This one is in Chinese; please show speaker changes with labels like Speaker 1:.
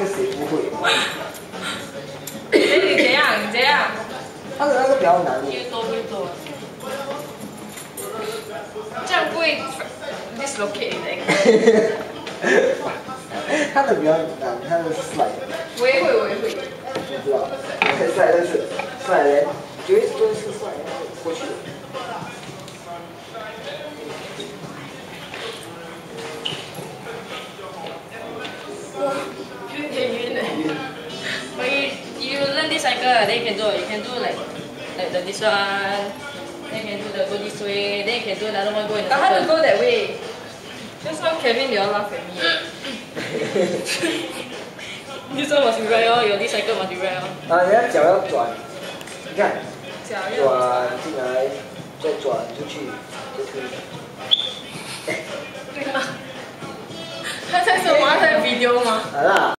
Speaker 1: 个谁不会？
Speaker 2: 你这样，你这样。
Speaker 1: 他的那个比较难。
Speaker 2: 越多越多。这样不会 dislocate 你的。
Speaker 1: 他的比较难，他的 slide。
Speaker 2: 我也会，我也会。
Speaker 1: 不知道，slide 但是 slide 嘞，就是 slide 过去。
Speaker 2: 有点晕嘞。But you learn this cycle, then you can do like the this one, then you can do the go this way, then you can do another one go in the circle. How to go that way? Just now Kevin they all laugh at me. This one must be right oh, your this cycle must be right oh.
Speaker 1: 啊，人家脚要转，你看，
Speaker 2: 转
Speaker 1: 进来，再转出去，就可以。
Speaker 2: 对吗？他在什么？他在 video 吗？
Speaker 1: 好啦。